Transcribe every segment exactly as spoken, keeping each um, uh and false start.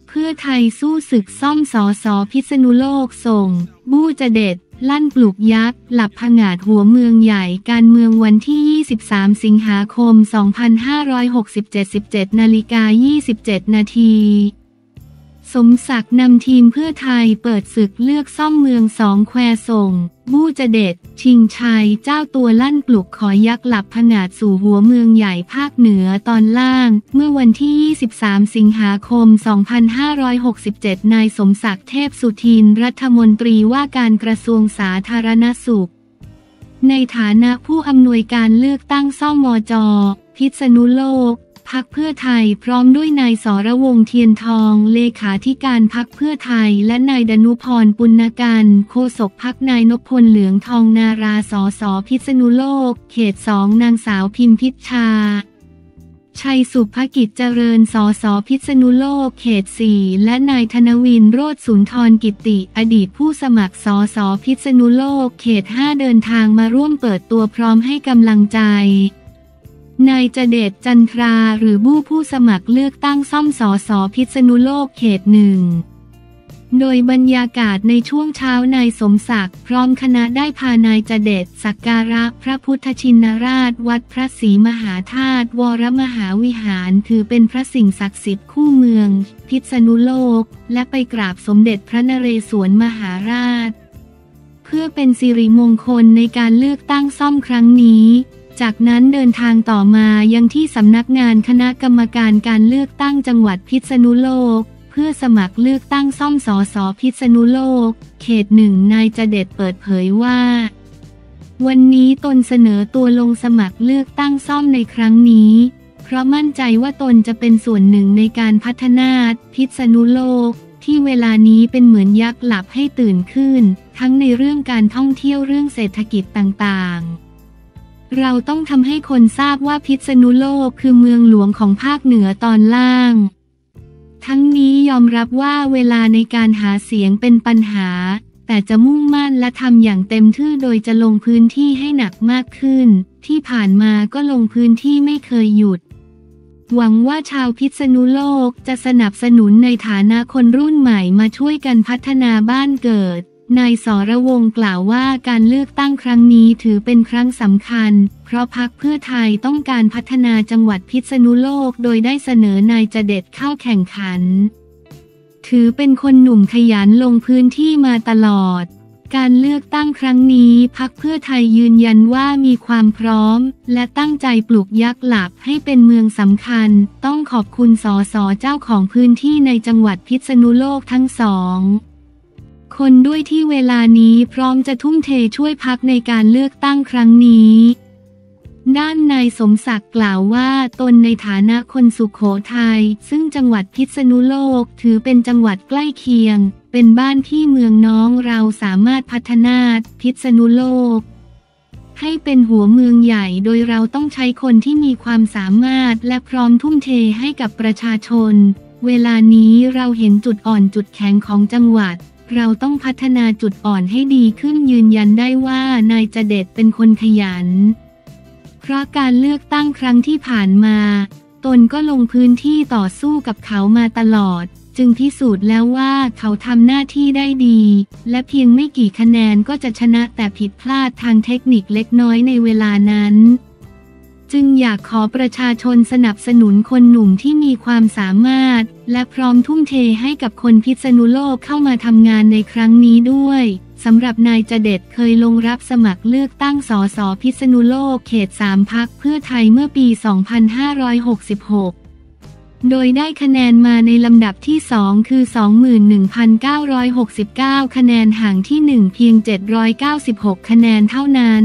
เพื่อไทยสู้ศึกซ่อมสสพิษณุโลกส่งบู้จะเด็ดลั่นปลุกยักษ์หลับผงาดหัวเมืองใหญ่การเมืองวันที่ยี่สิบสามสิงหาคมสองพันห้าร้อยหกสิบเจ็ด สิบเจ็ดนาฬิกายี่สิบเจ็ดนาทีสมศักดิ์นำทีมเพื่อไทยเปิดศึกเลือกซ่อมเมืองสองแควส่งบู้จะเด็ดชิงชัยเจ้าตัวลั่นปลุกขอยักษ์หลับผงาดสู่หัวเมืองใหญ่ภาคเหนือตอนล่างเมื่อวันที่ยี่สิบสามสิงหาคมสองพันห้าร้อยหกสิบเจ็ดนายสมศักดิ์เทพสุทินรัฐมนตรีว่าการกระทรวงสาธารณสุขในฐานะผู้อำนวยการเลือกตั้งซ่อมมจ.พิษณุโลกพรรคเพื่อไทยพร้อมด้วยนายสรวงศ์เทียนทองเลขาธิการพรรคเพื่อไทยและนายดนุพรปุณกันโฆษกพรรคนายนพพลเหลืองทองนาราสสพิษณุโลกเขตสองนางสาวพิมพิชชาชัยสุภกิจเจริญสสพิษณุโลกเขตสี่และนายธนวินโรจน์สุนทรกิติอดีตผู้สมัครสสพิษณุโลกเขตห้าเดินทางมาร่วมเปิดตัวพร้อมให้กำลังใจนายจเดชจันทราหรือบู้ผู้สมัครเลือกตั้งซ่อมสสพิษณุโลกเขตหนึ่งโดยบรรยากาศในช่วงเช้านายสมศักดิ์พร้อมคณะได้พานายจเดชสักการะพระพุทธชินราชวัดพระศรีมหาธาตุวรมหาวิหารถือเป็นพระสิ่งศักดิ์สิทธิ์คู่เมืองพิษณุโลกและไปกราบสมเด็จพระนเรศวรมหาราชเพื่อเป็นสิริมงคลในการเลือกตั้งซ่อมครั้งนี้จากนั้นเดินทางต่อมายังที่สำนักงานคณะกรรมการการเลือกตั้งจังหวัดพิษณุโลกเพื่อสมัครเลือกตั้งซ่อมสสพิษณุโลกเขตหนึ่งนายจเดชเปิดเผยว่าวันนี้ตนเสนอตัวลงสมัครเลือกตั้งซ่อมในครั้งนี้เพราะมั่นใจว่าตนจะเป็นส่วนหนึ่งในการพัฒนาพิษณุโลกที่เวลานี้เป็นเหมือนยักษ์หลับให้ตื่นขึ้นทั้งในเรื่องการท่องเที่ยวเรื่องเศรษฐกิจต่างๆเราต้องทำให้คนทราบว่าพิษณุโลกคือเมืองหลวงของภาคเหนือตอนล่างทั้งนี้ยอมรับว่าเวลาในการหาเสียงเป็นปัญหาแต่จะมุ่งมั่นและทำอย่างเต็มที่โดยจะลงพื้นที่ให้หนักมากขึ้นที่ผ่านมาก็ลงพื้นที่ไม่เคยหยุดหวังว่าชาวพิษณุโลกจะสนับสนุนในฐานะคนรุ่นใหม่มาช่วยกันพัฒนาบ้านเกิดนายสรวงศ์กล่าวว่าการเลือกตั้งครั้งนี้ถือเป็นครั้งสำคัญเพราะพรรคเพื่อไทยต้องการพัฒนาจังหวัดพิษณุโลกโดยได้เสนอนายจเดชเข้าแข่งขันถือเป็นคนหนุ่มขยันลงพื้นที่มาตลอดการเลือกตั้งครั้งนี้พรรคเพื่อไทยยืนยันว่ามีความพร้อมและตั้งใจปลุกยักษ์หลับให้เป็นเมืองสำคัญต้องขอบคุณสสเจ้าของพื้นที่ในจังหวัดพิษณุโลกทั้งสองคนด้วยที่เวลานี้พร้อมจะทุ่มเทช่วยพรรคในการเลือกตั้งครั้งนี้ด้านนายสมศักดิ์กล่าวว่าตนในฐานะคนสุโขทัยซึ่งจังหวัดพิษณุโลกถือเป็นจังหวัดใกล้เคียงเป็นบ้านพี่เมืองน้องเราสามารถพัฒนาพิษณุโลกให้เป็นหัวเมืองใหญ่โดยเราต้องใช้คนที่มีความสามารถและพร้อมทุ่มเทให้กับประชาชนเวลานี้เราเห็นจุดอ่อนจุดแข็งของจังหวัดเราต้องพัฒนาจุดอ่อนให้ดีขึ้นยืนยันได้ว่านายจเดชเป็นคนขยันเพราะการเลือกตั้งครั้งที่ผ่านมาตนก็ลงพื้นที่ต่อสู้กับเขามาตลอดจึงพิสูจน์แล้วว่าเขาทำหน้าที่ได้ดีและเพียงไม่กี่คะแนนก็จะชนะแต่ผิดพลาดทางเทคนิคเล็กน้อยในเวลานั้นจึงอยากขอประชาชนสนับสนุนคนหนุ่มที่มีความสามารถและพร้อมทุ่มเทให้กับคนพิษณุโลกเข้ามาทำงานในครั้งนี้ด้วยสำหรับนายจเดชเคยลงรับสมัครเลือกตั้งสสพิษณุโลกเขตสามพรรคเพื่อไทยเมื่อปี สองพันห้าร้อยหกสิบหก โดยได้คะแนนมาในลำดับที่สองคือ สองหมื่นหนึ่งพันเก้าร้อยหกสิบเก้า คะแนนห่างที่หนึ่งเพียงเจ็ดร้อยเก้าสิบหกคะแนนเท่านั้น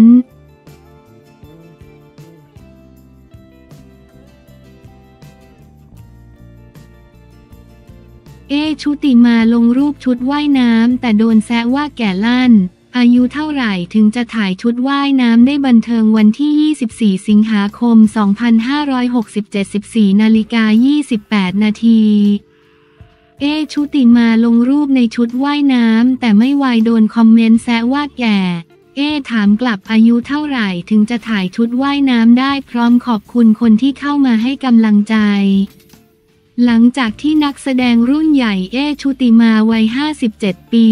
เอชุติมาลงรูปชุดว่ายน้ำแต่โดนแซะว่าแก่ลั่นอายุเท่าไหร่ถึงจะถ่ายชุดว่ายน้ำได้บันเทิงวันที่ยี่สิบสี่สิงหาคมสองพันห้าร้อยหกสิบเจ็ด สิบสี่นาฬิกายี่สิบแปดนาทีเอชุติมาลงรูปในชุดว่ายน้ำแต่ไม่วายโดนคอมเมนต์แซะว่าแก่เอถามกลับอายุเท่าไหร่ถึงจะถ่ายชุดว่ายน้ำได้พร้อมขอบคุณคนที่เข้ามาให้กำลังใจหลังจากที่นักแสดงรุ่นใหญ่เอชุติมาวัยห้าสิบเจ็ดปี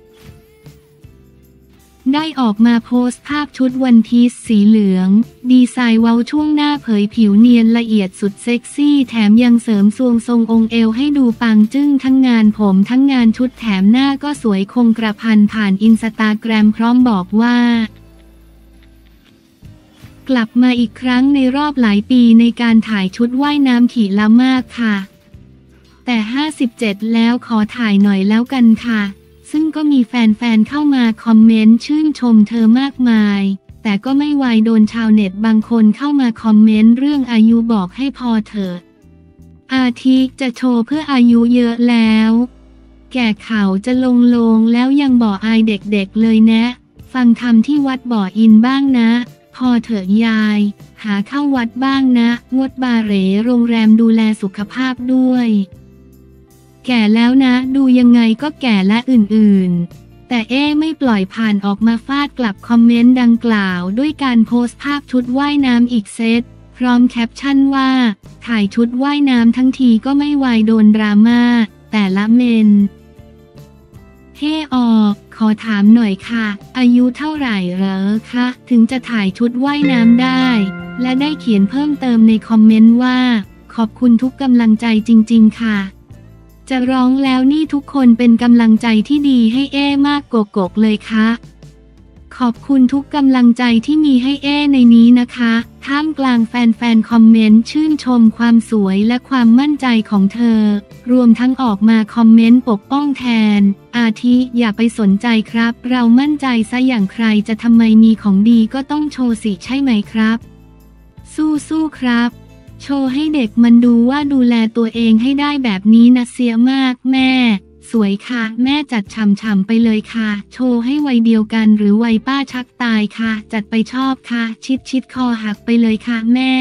ได้ออกมาโพสต์ภาพชุดวันพีซสีเหลืองดีไซน์เว้าช่วงหน้าเผยผิวเนียนละเอียดสุดเซ็กซี่แถมยังเสริมทรวงทรงองค์เอวให้ดูปังจึ้งทั้งงานผมทั้งงานชุดแถมหน้าก็สวยคงกระพันผ่านอินสตาแกรมพร้อมบอกว่ากลับมาอีกครั้งในรอบหลายปีในการถ่ายชุดว่ายน้ำขี่ละมากค่ะแต่ห้าสิบเจ็ดแล้วขอถ่ายหน่อยแล้วกันค่ะซึ่งก็มีแฟนๆเข้ามาคอมเมนต์ชื่นชมเธอมากมายแต่ก็ไม่ไวโดนชาวเน็ตบางคนเข้ามาคอมเมนต์เรื่องอายุบอกให้พอเถิดอาทิจะโชว์เพื่ออายุเยอะแล้วแก่เข่าจะลงลงแล้วยังบอกอายเด็กๆเลยนะฟังธรรมที่วัดบ่ออินบ้างนะพอเถอะยายหาเข้าวัดบ้างนะงดบาเหรโรงแรมดูแลสุขภาพด้วยแก่แล้วนะดูยังไงก็แก่และอื่นๆแต่เอ๊ไม่ปล่อยผ่านออกมาฟาดกลับคอมเมนต์ดังกล่าวด้วยการโพสต์ภาพชุดว่ายน้ำอีกเซตพร้อมแคปชั่นว่าถ่ายชุดว่ายน้ำทั้งทีก็ไม่วายโดนดราม่าแต่ละเมนเฮ้ออกขอถามหน่อยค่ะอายุเท่าไหร่เหรอคะถึงจะถ่ายชุดว่ายน้ำได้และได้เขียนเพิ่มเติมในคอมเมนต์ว่าขอบคุณทุกกำลังใจจริงๆค่ะจะร้องแล้วนี่ทุกคนเป็นกำลังใจที่ดีให้เอ้มากโกโกกเลยค่ะขอบคุณทุกกำลังใจที่มีให้เอ้ในนี้นะคะท่ามกลางแฟนๆคอมเมนต์ชื่นชมความสวยและความมั่นใจของเธอรวมทั้งออกมาคอมเมนต์ปกป้องแทนอาทิอย่าไปสนใจครับเรามั่นใจซะอย่างใครจะทำไมมีของดีก็ต้องโชว์สิใช่ไหมครับสู้ๆครับโชว์ให้เด็กมันดูว่าดูแลตัวเองให้ได้แบบนี้นะเสียมากแม่สวยค่ะแม่จัดฉ่ำๆไปเลยค่ะโชว์ให้วัยเดียวกันหรือวัยป้าชักตายค่ะจัดไปชอบค่ะชิดชิดคอหักไปเลยค่ะแม่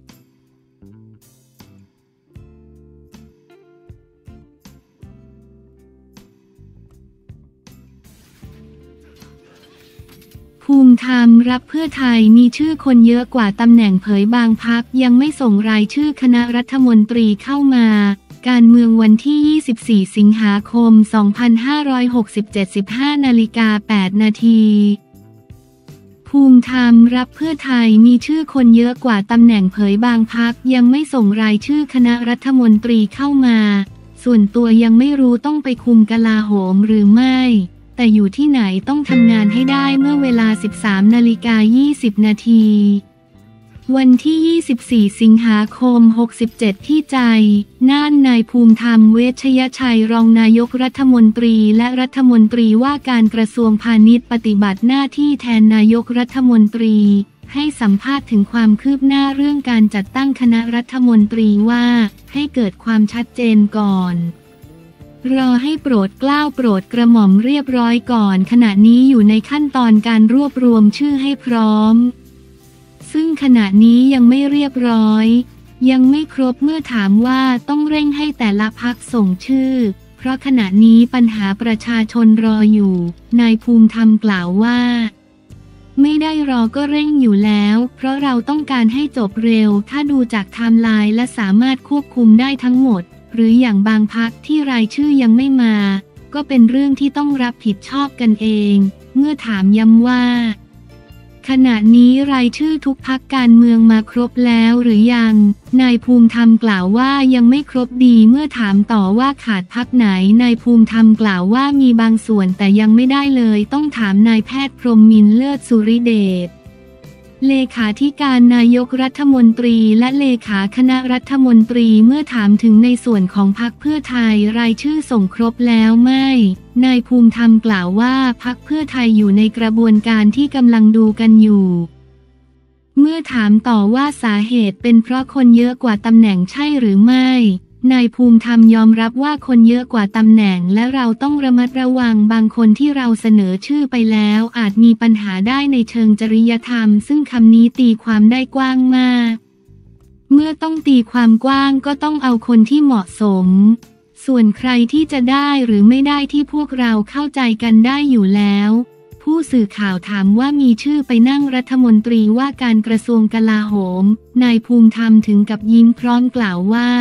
ภูมิธรรมรับเพื่อไทยมีชื่อคนเยอะกว่าตำแหน่งเผยบางพรรคยังไม่ส่งรายชื่อคณะรัฐมนตรีเข้ามาการเมืองวันที่ยี่สิบสี่สิงหาคมสองพันห้าร้อยหกสิบเจ็ด สิบห้านาฬิกาแปดนาทีภูมิธรรมรับเพื่อไทยมีชื่อคนเยอะกว่าตำแหน่งเผยบางพรรคยังไม่ส่งรายชื่อคณะรัฐมนตรีเข้ามาส่วนตัวยังไม่รู้ต้องไปคุมกลาโหมหรือไม่แต่อยู่ที่ไหนต้องทำงานให้ได้เมื่อเวลา สิบสามนาฬิกายี่สิบนาทีวันที่ยี่สิบสี่สิงหาคมหกสิบเจ็ดที่ใจน่านนายภูมิธรรมเวชยชัยรองนายกรัฐมนตรีและรัฐมนตรีว่าการกระทรวงพาณิชย์ปฏิบัติหน้าที่แทนนายกรัฐมนตรีให้สัมภาษณ์ถึงความคืบหน้าเรื่องการจัดตั้งคณะรัฐมนตรีว่าให้เกิดความชัดเจนก่อนรอให้โปรดเกล้าโปรดกระหม่อมเรียบร้อยก่อนขณะนี้อยู่ในขั้นตอนการรวบรวมชื่อให้พร้อมซึ่งขณะนี้ยังไม่เรียบร้อยยังไม่ครบเมื่อถามว่าต้องเร่งให้แต่ละพรรคส่งชื่อเพราะขณะนี้ปัญหาประชาชนรออยู่นายภูมิธรรมกล่าวว่าไม่ได้รอก็เร่งอยู่แล้วเพราะเราต้องการให้จบเร็วถ้าดูจากไทม์ไลน์และสามารถควบคุมได้ทั้งหมดหรืออย่างบางพรรคที่รายชื่อยังไม่มาก็เป็นเรื่องที่ต้องรับผิดชอบกันเองเมื่อถามย้ำว่าขณะนี้รายชื่อทุกพรรคการเมืองมาครบแล้วหรือยังนายภูมิธรรมกล่าวว่ายังไม่ครบดีเมื่อถามต่อว่าขาดพรรคไหนนายภูมิธรรมกล่าวว่ามีบางส่วนแต่ยังไม่ได้เลยต้องถามนายแพทย์พรหมมินทร์เลิศสุริเดชเลขาธิการนายกรัฐมนตรีและเลขาคณะรัฐมนตรีเมื่อถามถึงในส่วนของพรรคเพื่อไทยรายชื่อส่งครบแล้วไม่นายภูมิธรรมกล่าวว่าพรรคเพื่อไทยอยู่ในกระบวนการที่กำลังดูกันอยู่เมื่อถามต่อว่าสาเหตุเป็นเพราะคนเยอะกว่าตำแหน่งใช่หรือไม่นายภูมิธรรมยอมรับว่าคนเยอะกว่าตำแหน่งและเราต้องระมัดระวังบางคนที่เราเสนอชื่อไปแล้วอาจมีปัญหาได้ในเชิงจริยธรรมซึ่งคำนี้ตีความได้กว้างมากเมื่อต้องตีความกว้างก็ต้องเอาคนที่เหมาะสมส่วนใครที่จะได้หรือไม่ได้ที่พวกเราเข้าใจกันได้อยู่แล้วผู้สื่อข่าวถามว่ามีชื่อไปนั่งรัฐมนตรีว่าการกระทรวงกลาโหมนายภูมิธรรมถึงกับยิ้มพร้อมกล่าวว่าผ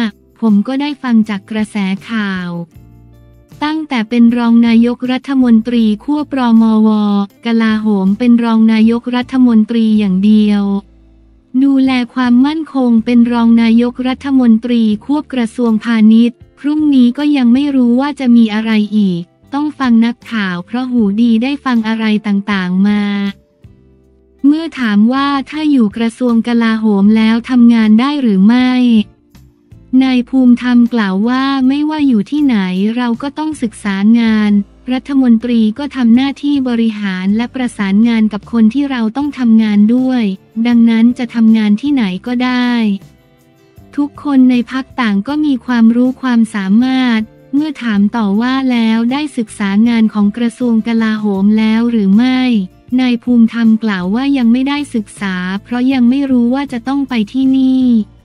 ผมก็ได้ฟังจากกระแสข่าวตั้งแต่เป็นรองนายกรัฐมนตรีควบรมว.กลาโหมเป็นรองนายกรัฐมนตรีอย่างเดียวดูแลความมั่นคงเป็นรองนายกรัฐมนตรีควบกระทรวงพาณิชย์พรุ่งนี้ก็ยังไม่รู้ว่าจะมีอะไรอีกต้องฟังนักข่าวเพราะหูดีได้ฟังอะไรต่างๆมาเมื่อถามว่าถ้าอยู่กระทรวงกลาโหมแล้วทำงานได้หรือไม่นายภูมิธรรมกล่าวว่าไม่ว่าอยู่ที่ไหนเราก็ต้องศึกษางานรัฐมนตรีก็ทำหน้าที่บริหารและประสานงานกับคนที่เราต้องทำงานด้วยดังนั้นจะทำงานที่ไหนก็ได้ทุกคนในพรรคต่างก็มีความรู้ความสามารถเมื่อถามต่อว่าแล้วได้ศึกษางานของกระทรวงกลาโหมแล้วหรือไม่นายภูมิธรรมกล่าวว่ายังไม่ได้ศึกษาเพราะยังไม่รู้ว่าจะต้องไปที่นี่